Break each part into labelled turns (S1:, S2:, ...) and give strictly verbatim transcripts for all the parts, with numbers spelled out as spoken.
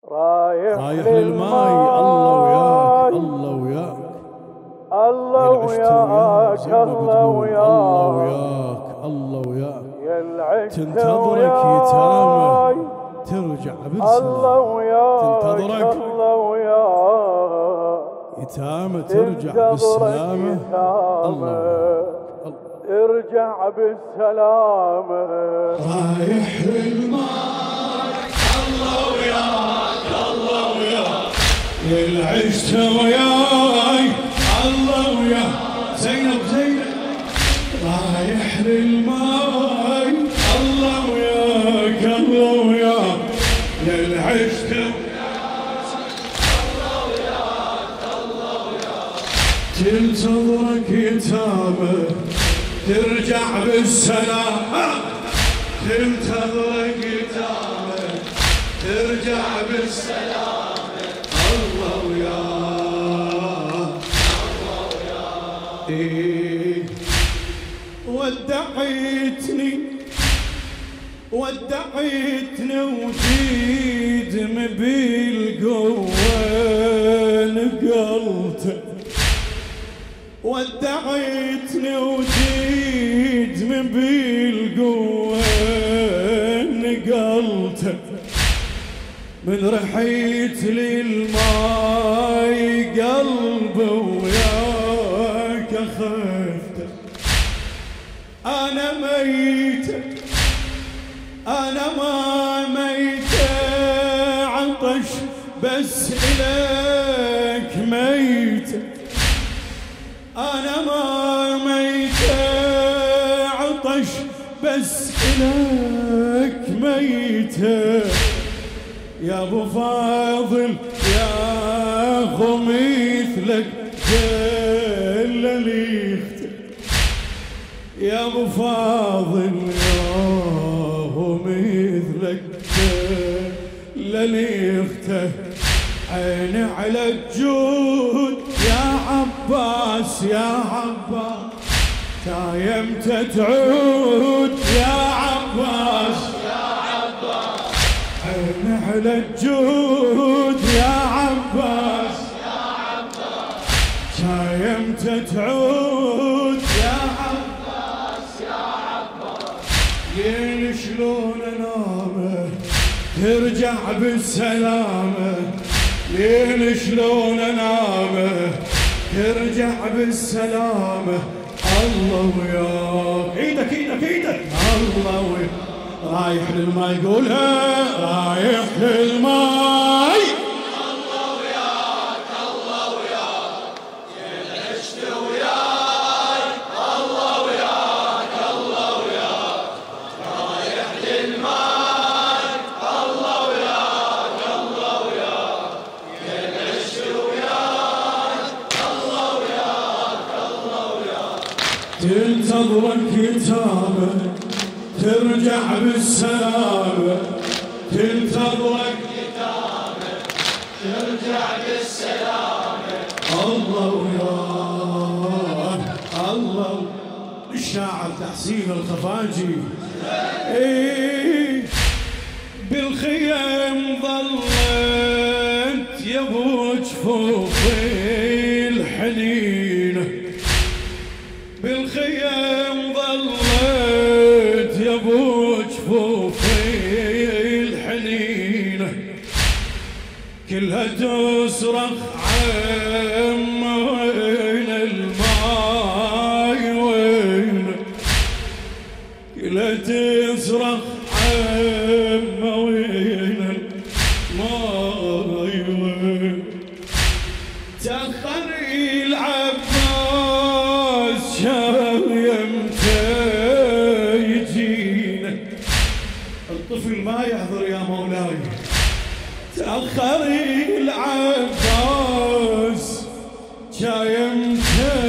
S1: رايح,
S2: رايح للماي. الله وياك الله وياك
S1: الله وياك الله
S2: وياك الله وياك
S1: يا العشت
S2: تنتظرك يتامى ترجع بالسلام.
S1: الله وياك
S2: تنتظرك
S1: الله وياك
S2: يتامى ترجع بالسلامة. الله
S1: ارجع بالسلامة.
S2: رايح للماي. الله وياك الله وياك يا العشت وياي. الله وياك زينب زينب رايح للماي. الله وياك الله وياك يا العشت الله وياك الله وياك تنتظرك يتامى ترجع بالسلامة. تنتظرك يتامى ترجع بالسلامة. الله وياك الله وياك إيه ودعيتني ودعيتني وجيت بالقوة نقلت. ودعيتني وجيت من بالقوة نقلت. من رحيت للماي قلبي وياك خفت. أنا ميت أنا ما ميت عطش بس إليك ميت. أنا ما ميت عطش بس إليك ميت. يا أبو فاضل يا أخو مثلك جللي اختك. يا أبو فاضل يا أخو مثلك جللي اختك. عيني على الجود يا عباس يا عباس تايمت تعود يا عباس يا عباس. عيني على الجود يا عباس يا عباس تايمت تعود يا عباس يا عباس. ليل شلون انامه ترجع بالسلامة. ليل شلون انامه ترجع بالسلامة. الله وياك ايدك ايدك ايدك. الله وياك رايح للماي قولها رايح للماي. الله وياك الله وياك يا العشت وياي. الله وياك الله وياك رايح للماي. الله وياك الله وياك يا العشت وياي. الله وياك الله وياك تنتظرك يتامى ترجع بالسلامة. تنتظرك يتامى ترجع بالسلامة. الله وياك الله. الشاعر تحسين الخفاجي ايه بالخيم ظلت يا ابو جفوف الحنينة. بالخيم ظلت يا ابو جفوف الحنينة. كلها تصرخ عم وين الماي وين. كلها تصرخ عم وين الماي وين. تأخر العباس شاف يمتى يجينا. الطفل ما يحضر يا مولاي. تأخر العباس شايمتى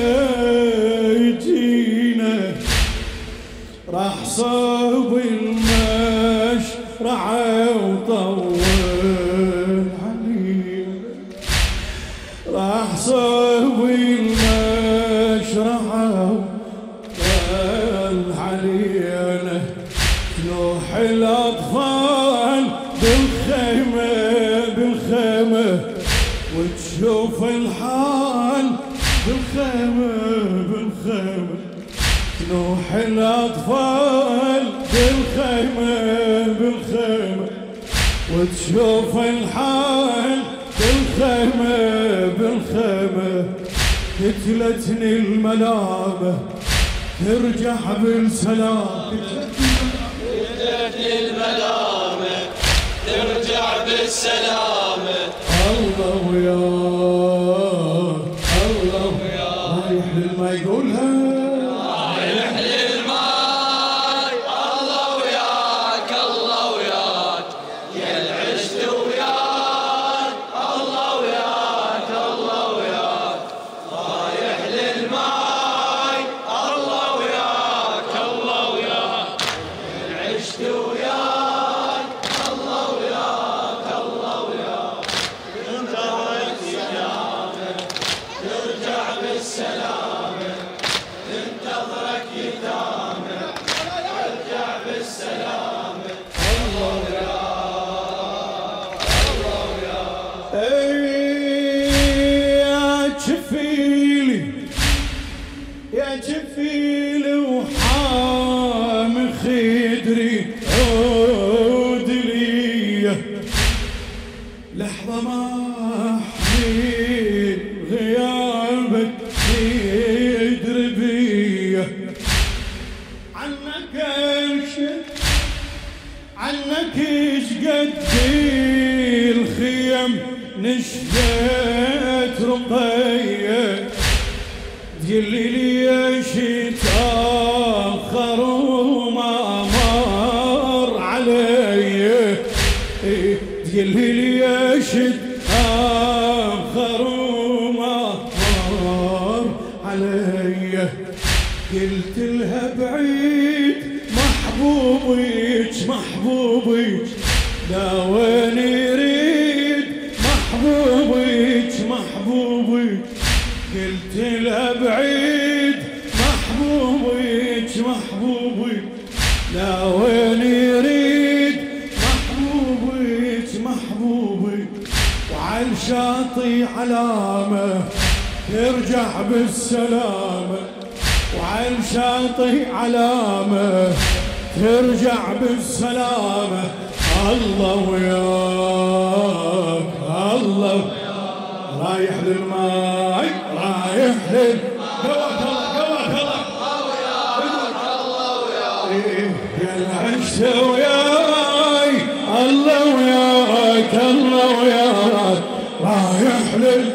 S2: يجينا. راح صوب المشرعة وطول علينا. راح صوب المشرعة وطول علينا. نوح الأطفال بالخيمة وتشوف الحال بالخيمة بالخيمة، تنوح الأطفال بالخيمة بالخيمة، وتشوف الحال بالخيمة بالخيمة، قتلتني الملامة ترجع بالسلام،
S3: قتلتني الملامة ترجع بالسلامة.
S2: الله وياك الله وياك، رايح للما يقولها
S3: رايح للماي. الله وياك الله وياك يا العشت وياك. الله وياك الله وياك رايح للماي. الله وياك الله وياك يا العشت وياك. الله وياك الله وياك انتظرك سلامة ترجع بالسلامة. انتظرك يتامى ترجع بالسلامة. الله وياك الله وياك.
S2: اي يا جفيلي يا جفيلي وحامي خدري عود لي، لحظة ما أحمل غيابك يدري بيا، عنك أشد عنك شقد الخيم نشفت رقية، تقلي ليش تأخر وما مر علي، تقلي ليش تأخر وما مر علي، قلت لها بعيد محبوبك محبوبك لا وين يريد محبوبك محبوبك، قلت لها بعيد محبوبك محبوبك لا وين يريد محبوبك محبوبك، وعلى الشاطئ علامة ترجع بالسلامة، وعلى الشاطئ علامة ترجع بالسلامة. الله وياك الله رايح للماي رايح لل قواك الله قواك الله يا العشت وياي. الله وياك الله وياك رايح لل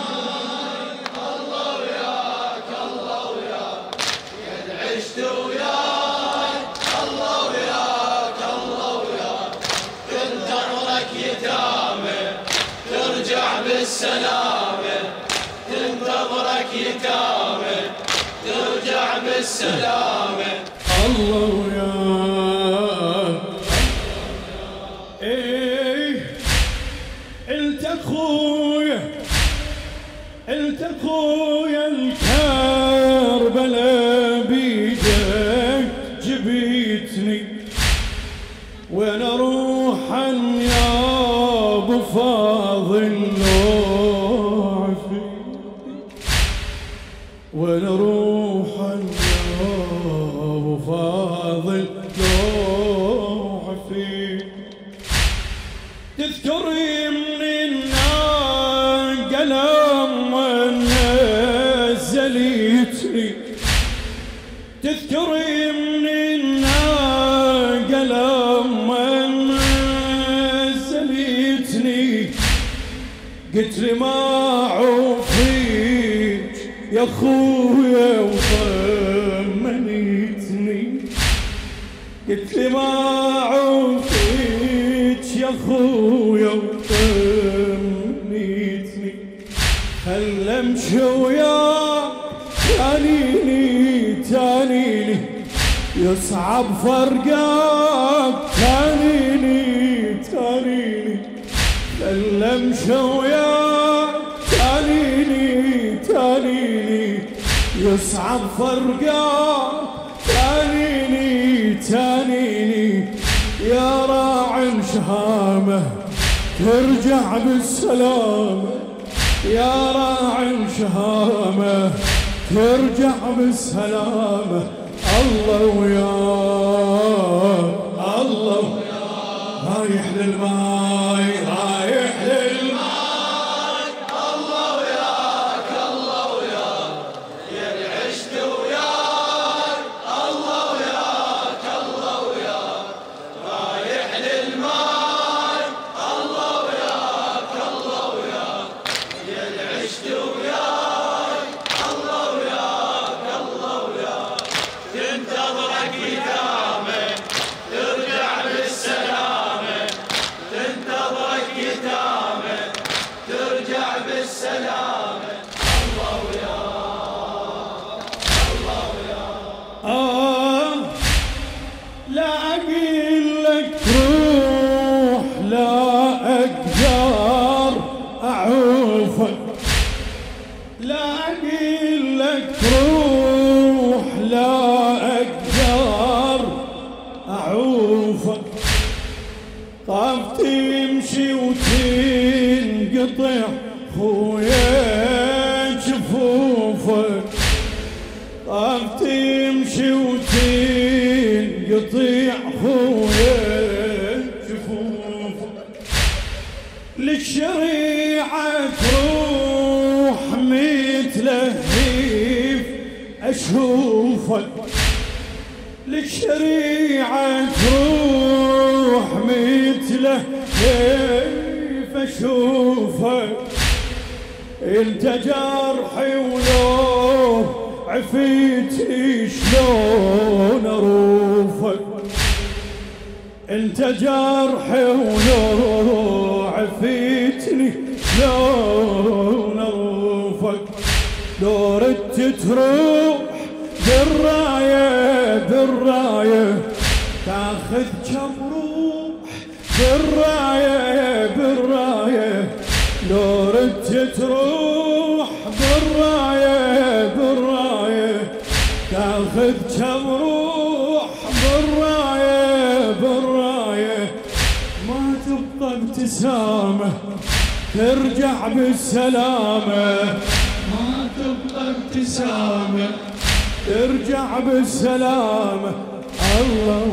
S3: عشت وياك. الله وياك الله وياك تنتظرك يتامى ترجع بالسلامة. تنتظرك يتامى ترجع بالسلامة.
S2: الله وياك. ايه انت اخويا انت اخويا الكربلاء بيدك جبيتني، وين اروحا يا ابو فاضل لوعفي، وين اروحا يا ابو فاضل لوعفي، تذكري من الناقة لما نزلتني، تذكري من الناقة لما نزلتني، قلت لي ما عوفيك يا خويا وطمنيتني، قلت لي ما عوفيك يا خويا وطمنيتني، خل امشي وياك تانيني تانيني يصعب فرقاك، تانيني تانيني خل امشي وياك تانيني تانيني يصعب فرقاك، تانيني تانيني يا راعي شهامة ترجع بالسلامة، يا راعي شهامة ترجع بالسلامة. الله وياك الله وياك رايح للماي رايح للماي.
S3: الله وياك الله وياك يا العشت وياك. الله وياك الله وياك رايح للماي. الله وياك الله وياك يا العشت وياك. الله وياك الله وياك تنتظرك يتامى ترجع بالسلامة. تنتظرك يتامى ترجع بالسلامة. الله وياك الله وياك.
S2: آه لا أقول لك روح لا أقدر أعوفك. لا أقول لك روح لا أقدر أعوفك. طاف تمشي وتنقطع خويا جفوفك. طاف تمشي وتنقطع خويا جفوفك. للشريعة تروح متلهيف أشوفك. للشريعة تروح متلهيف أشوفك. انت جرحي ولو عفيتي شلون أروفك. انت جرحي ولو عفيتني شلون أروفك. لو ردت تروح بالراية بالراية تاخذ كم روح بالراية بالراية. لو ردت تروح بالراية بالراية تاخذ كم روح بالراية بالراية. ما تبقى ابتسامة ترجع بالسلامة. ما تبقى ابتسامة ترجع بالسلامة. الله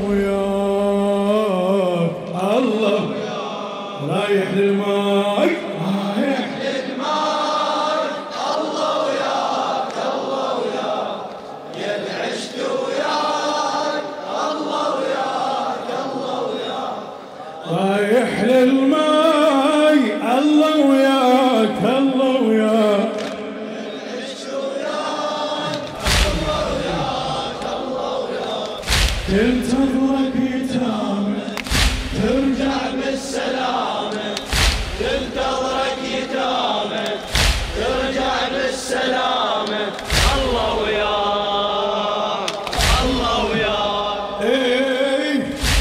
S2: وياك الله وياك رايح للماي رايح
S3: للماي. الله وياك الله وياك يا العشت وياك. الله وياك الله وياك
S2: رايح للماي. الله وياك الله وياك تنتظرك يتامى
S3: ترجع بالسلامة. تنتظرك يتامى ترجع بالسلامة. الله وياك الله وياك.
S2: ايه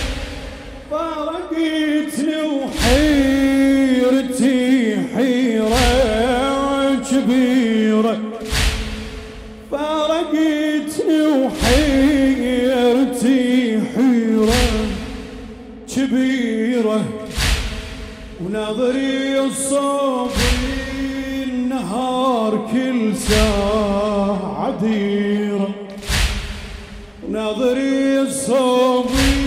S2: فارقتني وحيرتي حيرة كبيرة. فارقتني وحيرتي حيرة كبيرة. وناظري الصوب النهار كل ساعة ديرة. وناظري الصوب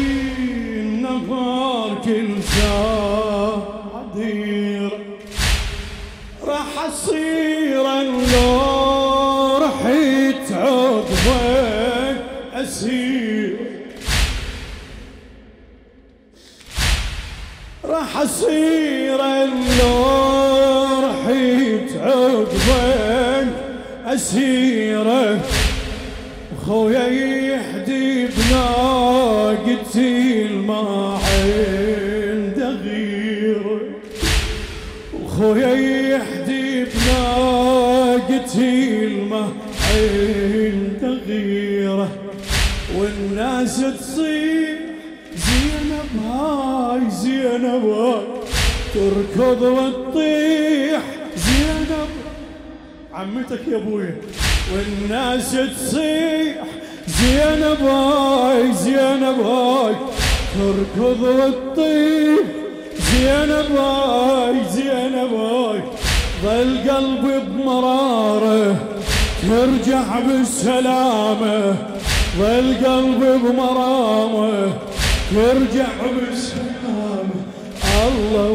S2: النهار كل ساعة ديرة. راح أصير لو رحت عقبك أسير. راح أصير لو رحت عقبك أسيرة. خويا يحدي بناقتي ما عنده غيره. وخويا يحدي بناقتي ما عنده غيره. والناس تصيح زينب هاي زينب هاي تركض وتطيح زينب عمتك يا ابويا. والناس تصيح زينب هاي زينب هاي تركض وتطيح زينب هاي زينب هاي. ظل قلبي بمراره ترجع بالسلامة، ظل قلبي بمرامه ترجع بالسلامة. الله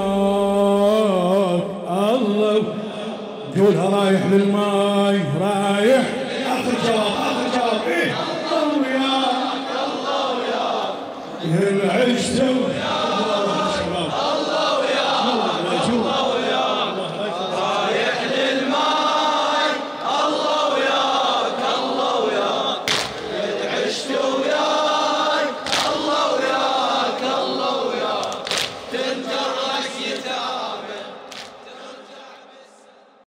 S2: وياك الله، قولها رايح للماي رايح. آخر جواب آخر جواب إيه. الله وياك الله وياك العشت